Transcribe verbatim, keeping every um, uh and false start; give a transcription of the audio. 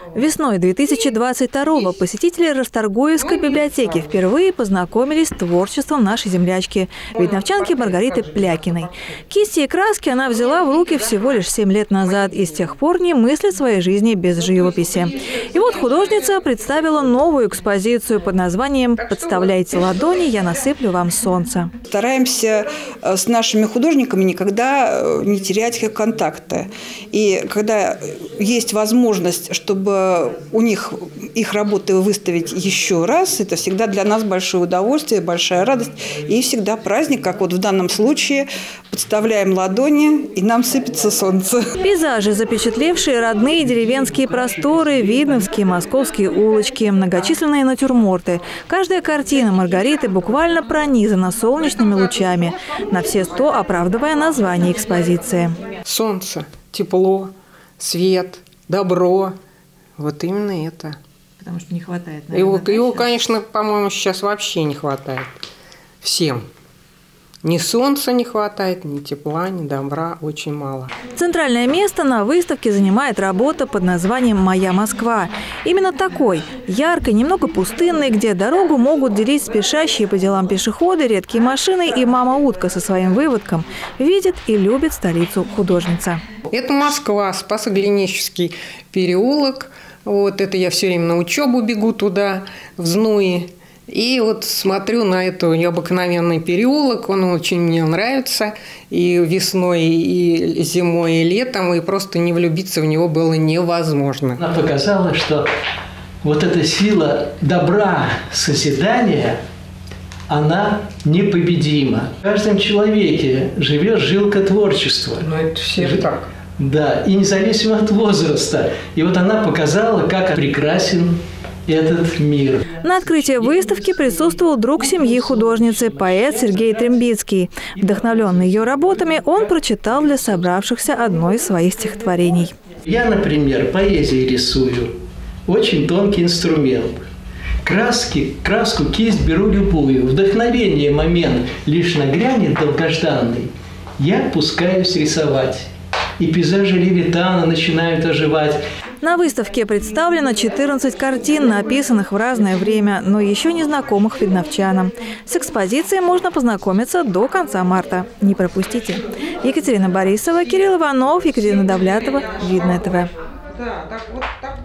Весной две тысячи двадцать второго посетители Расторгуевской библиотеки впервые познакомились с творчеством нашей землячки, видновчанки Маргариты Плякиной. Кисти и краски она взяла в руки всего лишь семь лет назад и с тех пор не мыслит своей жизни без живописи. И вот художница представила новую экспозицию под названием «Подставляйте ладони, я насыплю вам солнце». Стараемся с нашими художниками никогда не терять контакта. И когда есть возможность, чтобы у них их работы выставить еще раз, это всегда для нас большое удовольствие, большая радость и всегда праздник, как вот в данном случае. Подставляем ладони, и нам сыпется солнце. Пейзажи, запечатлевшие родные деревенские просторы, видновские, московские улочки, многочисленные натюрморты. Каждая картина Маргариты буквально пронизана солнечными лучами, на все сто оправдывая название экспозиции. Солнце, тепло, свет, добро. Вот именно это. Потому что не хватает, наверное, Его, да, его сейчас? конечно, по-моему, сейчас вообще не хватает. Всем. Ни солнца не хватает, ни тепла, ни добра. Очень мало. Центральное место на выставке занимает работа под названием «Моя Москва». Именно такой, яркой, немного пустынной, где дорогу могут делить спешащие по делам пешеходы, редкие машины и мама-утка со своим выводком. Видит и любит столицу художница. Это Москва, Спасо-Глинический переулок. Вот это я все время на учебу бегу туда, в Знуи. И вот смотрю на этот необыкновенный переулок, он очень мне нравится. И весной, и зимой, и летом, и просто не влюбиться в него было невозможно. Она показала, что вот эта сила добра, созидания, она непобедима. В каждом человеке живет жилка творчества. Но это все так. Да, и независимо от возраста. И вот она показала, как прекрасен этот мир. На открытии выставки присутствовал друг семьи художницы, поэт Сергей Трембицкий. Вдохновленный ее работами, он прочитал для собравшихся одно из своих стихотворений. Я, например, поэзией рисую. Очень тонкий инструмент. Краски, краску, кисть беру любую. Вдохновение момент лишь нагрянет долгожданный. Я пускаюсь рисовать. И пейзажи Левитана начинают оживать. На выставке представлено четырнадцать картин, написанных в разное время, но еще не знакомых видновчанам. С экспозицией можно познакомиться до конца марта. Не пропустите. Екатерина Борисова, Кирилл Иванов, Екатерина Давлятова, Видное ТВ.